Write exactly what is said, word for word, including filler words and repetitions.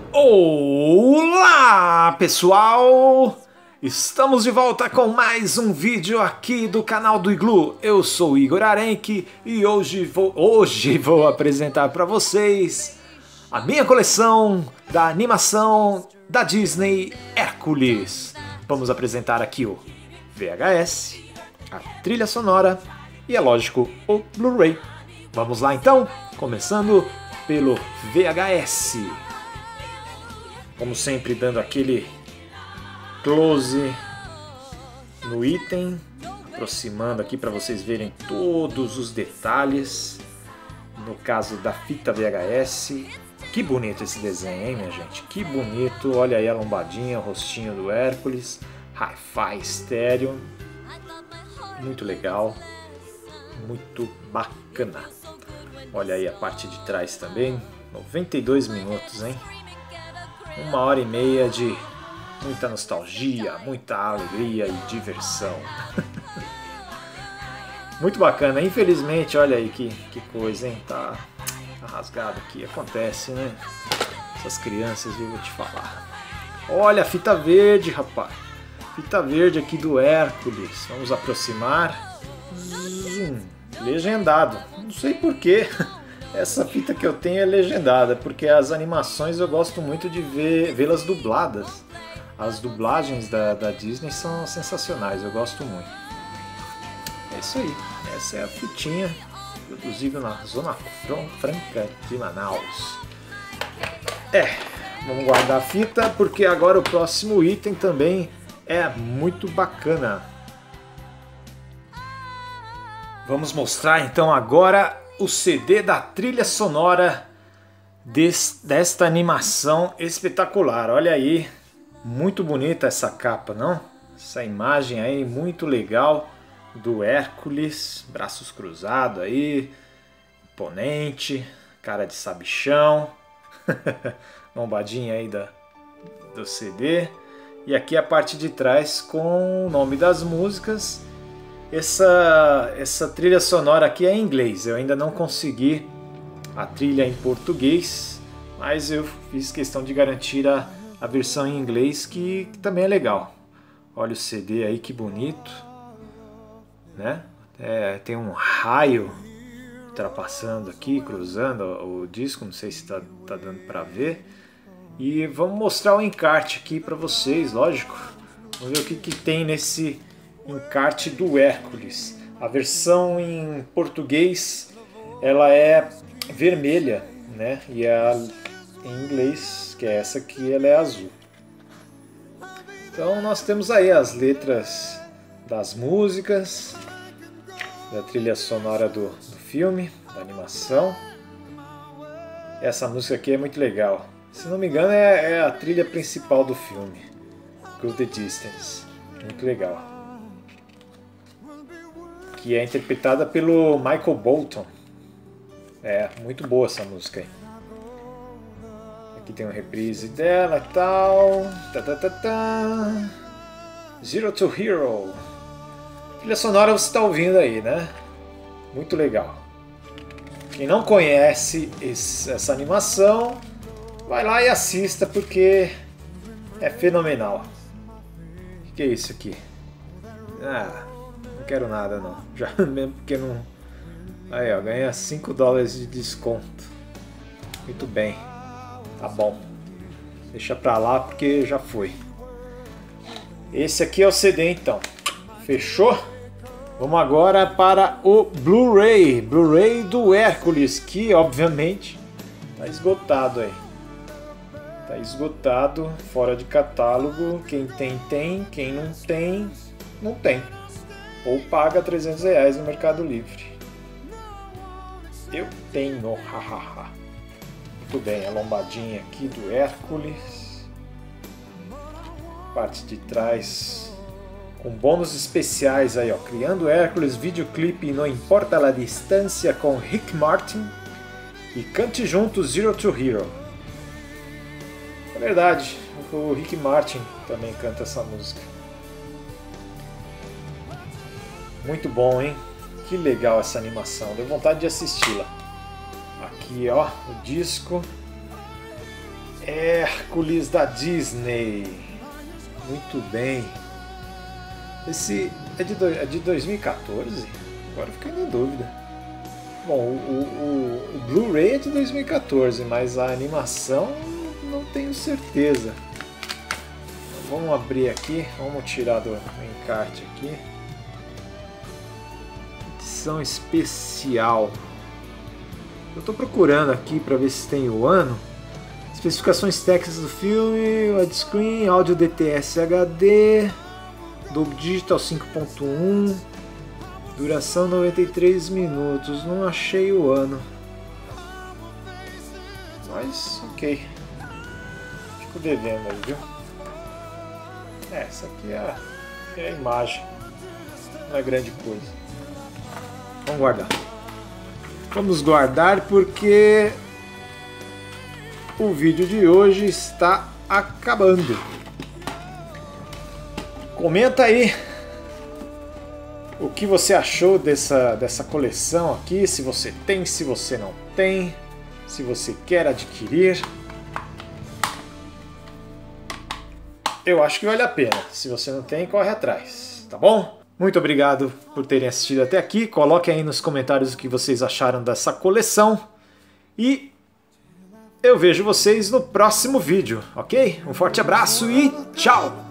Olá, pessoal! Estamos de volta com mais um vídeo aqui do canal do Iglu. Eu sou Igor Arenque e hoje vou, hoje vou apresentar para vocês a minha coleção da animação da Disney Hércules. Vamos apresentar aqui o V H S, a trilha sonora e, é lógico, o Blu-ray. Vamos lá então, começando pelo V H S. Como sempre, dando aquele close no item, aproximando aqui para vocês verem todos os detalhes. No caso da fita V H S, que bonito esse desenho, hein, minha gente? Que bonito, olha aí a lombadinha, o rostinho do Hércules, hi-fi estéreo, muito legal, muito bacana. Olha aí a parte de trás também, noventa e dois minutos, hein? Uma hora e meia de muita nostalgia, muita alegria e diversão. Muito bacana. Infelizmente, olha aí que, que coisa, hein? Tá, tá rasgado aqui. Acontece, né? Essas crianças, eu vou te falar. Olha a fita verde, rapaz. Fita verde aqui do Hércules. Vamos aproximar. Hum, legendado. Não sei porquê. Essa fita que eu tenho é legendada, porque as animações eu gosto muito de ver, vê-las dubladas. As dublagens da, da Disney são sensacionais, eu gosto muito. É isso aí, essa é a fitinha, produzida na Zona Franca de Manaus. É, vamos guardar a fita, porque agora o próximo item também é muito bacana. Vamos mostrar então agora o C D da trilha sonora des, desta animação espetacular. Olha aí, muito bonita essa capa, não? Essa imagem aí muito legal do Hércules, braços cruzados aí, imponente, cara de sabichão, lombadinha aí da, do C D. E aqui a parte de trás com o nome das músicas. Essa, essa trilha sonora aqui é em inglês, eu ainda não consegui a trilha em português, mas eu fiz questão de garantir a, a versão em inglês, que, que também é legal. Olha o C D aí, que bonito, né? É, tem um raio ultrapassando aqui, cruzando o disco, não sei se está tá dando para ver. E vamos mostrar o encarte aqui para vocês, lógico. Vamos ver o que, que tem nesse encarte do Hércules. A versão em português ela é vermelha, né? E a em inglês, que é essa aqui, ela é azul. Então nós temos aí as letras das músicas, da trilha sonora do, do filme, da animação. Essa música aqui é muito legal. Se não me engano é, é a trilha principal do filme, Go the Distance. Muito legal. Que é interpretada pelo Michael Bolton. É, muito boa essa música aí. Aqui tem uma reprise dela e tal. Tá, tá, tá, tá. Zero to Hero. Trilha sonora você está ouvindo aí, né? Muito legal. Quem não conhece esse, essa animação, vai lá e assista, porque é fenomenal. O que é isso aqui? Ah... Não quero nada não, já mesmo porque não... Aí ó, ganha cinco dólares de desconto. Muito bem, tá bom. Deixa pra lá porque já foi. Esse aqui é o C D então. Fechou? Vamos agora para o Blu-ray. Blu-ray do Hércules, que obviamente tá esgotado aí. Tá esgotado, fora de catálogo. Quem tem, tem. Quem não tem, não tem. Ou paga trezentos reais no Mercado Livre. Eu tenho, hahaha. Muito bem, a lombadinha aqui do Hércules. Parte de trás com bônus especiais aí, ó. Criando Hércules, videoclipe Não Importa a Distância com Rick Martin e Cante Junto Zero to Hero. É verdade, o Rick Martin também canta essa música. Muito bom, hein? Que legal essa animação, deu vontade de assisti-la. Aqui, ó, o disco. Hércules da Disney. Muito bem. Esse é de, do, é de dois mil e quatorze? Agora fiquei na dúvida. Bom, o, o, o Blu-ray é de dois mil e quatorze, mas a animação não tenho certeza. Vamos abrir aqui, vamos tirar do encarte aqui. Edição especial. Eu estou procurando aqui para ver se tem o ano. Especificações técnicas do filme, widescreen, áudio D T S H D, Dolby Digital cinco ponto um, duração noventa e três minutos. Não achei o ano, mas ok, fico devendo aí, viu? É, essa aqui é a, é a imagem, não é grande coisa. Vamos guardar. Vamos guardar porque o vídeo de hoje está acabando. Comenta aí o que você achou dessa, dessa coleção aqui, se você tem, se você não tem, se você quer adquirir. Eu acho que vale a pena. Se você não tem, corre atrás, tá bom? Muito obrigado por terem assistido até aqui. Coloquem aí nos comentários o que vocês acharam dessa coleção. E eu vejo vocês no próximo vídeo, ok? Um forte abraço e tchau!